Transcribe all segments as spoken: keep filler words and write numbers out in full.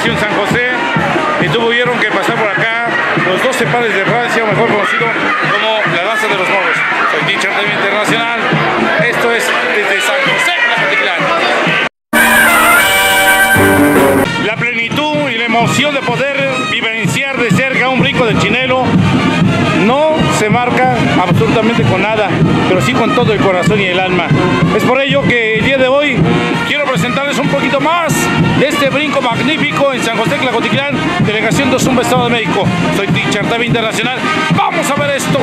delegación San José y tuvieron que pasar por acá los doce pares de rancia, mejor conocido como la danza de los moros. Soy Teacher T V Internacional. Esto es desde San José, Tlacotitlán. La plenitud y la emoción de poder vivenciar de cerca un brinco de Chinelo no se marca absolutamente con nada, pero sí con todo el corazón y el alma. Es por ello que el día de hoy quiero presentarles un poquito más de este brinco magnífico en San José, Tlacotitlán, delegación de Zumba, Estado de México. Soy Teacher T V Internacional. ¡Vamos a ver esto!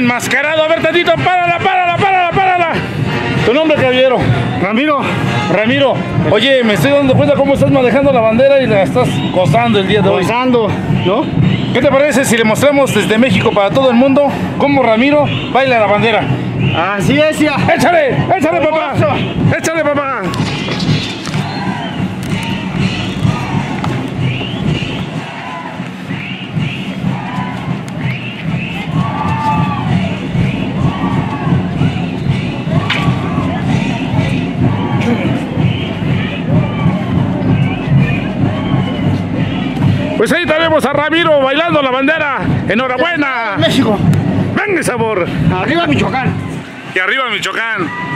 enmascarado. A ver, tantito, párala, párala, párala, párala. ¿Tu nombre, caballero? Ramiro. Ramiro. Oye, me estoy dando cuenta cómo estás manejando la bandera y la estás gozando el día de hoy. Gozando, ¿no? ¿Qué te parece si le mostramos desde México para todo el mundo cómo Ramiro baila la bandera? Así es, ya. ¡Échale! ¡Échale, papá! ¡Échale, papá! Pues ahí tenemos a Ramiro bailando la bandera. ¡Enhorabuena! México. ¡Venga, sabor! Arriba Michoacán. Y arriba Michoacán.